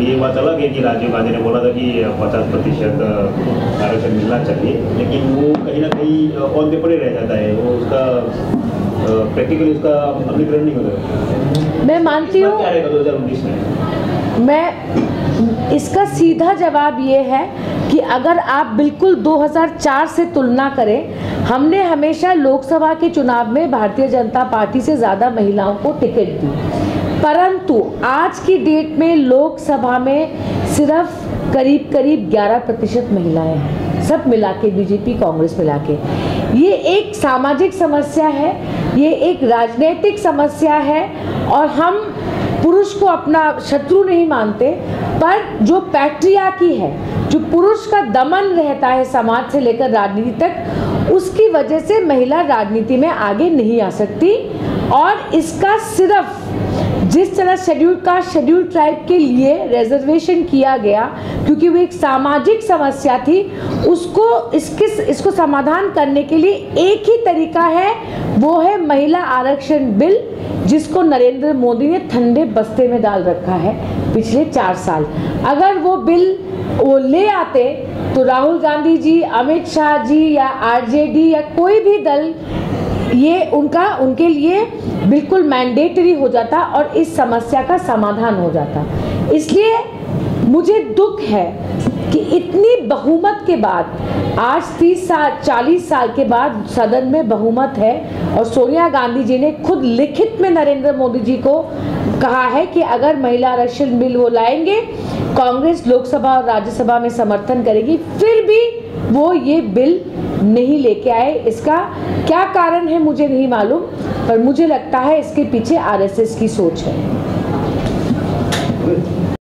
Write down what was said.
ये बात अलग है कि राजीव गांधी ने बोला था कि 50% आरक्षण मिलना चाहिए, लेकिन वो कहीं ना कहीं ऑन पेपर ही रह जाता है, वो उसका प्रैक्टिकली उसका अमलीकरण नहीं होता। मैं मानती हूँ, क्या रहेगा 2019 में? मैं इसका सीधा जवाब ये है कि अगर आप बिल्कुल 2004 से तुलना करें, हमने हमेशा लोकसभा के चुनाव में भारतीय जनता पार्टी से ज़्यादा महिलाओं को टिकट दी, परंतु आज की डेट में लोकसभा में सिर्फ करीब 11% महिलाएं हैं, सब मिला के, बीजेपी कांग्रेस मिला के। ये एक सामाजिक समस्या है, ये एक राजनीतिक समस्या है, और हम पुरुष को अपना शत्रु नहीं मानते, पर जो पैट्रियार्की है, जो पुरुष का दमन रहता है समाज से लेकर राजनीति तक, उसकी वजह से महिला राजनीति में आगे नहीं आ सकती। और इसका सिर्फ जिस तरह शेड्यूल ट्राइब के लिए रिजर्वेशन किया गया, क्योंकि वो एक सामाजिक समस्या थी, इसको समाधान करने के लिए एक ही तरीका है, वो है महिला आरक्षण बिल, जिसको नरेंद्र मोदी ने ठंडे बस्ते में डाल रखा है पिछले 4 साल। अगर वो बिल वो ले आते तो राहुल गांधी जी, अमित शाह जी या आरजेडी या कोई भी दल, ये उनके लिए बिल्कुल मैंडेटरी हो जाता और इस समस्या का समाधान हो जाता। इसलिए मुझे दुख है कि इतनी बहुमत के बाद, आज 40 साल के बाद सदन में बहुमत है, और सोनिया गांधी जी ने खुद लिखित में नरेंद्र मोदी जी को कहा है कि अगर महिला आरक्षण बिल वो लाएंगे, कांग्रेस लोकसभा और राज्यसभा में समर्थन करेगी, फिर भी वो ये बिल नहीं लेके आए। इसका क्या कारण है मुझे नहीं मालूम, पर मुझे लगता है इसके पीछे आरएसएस की सोच है।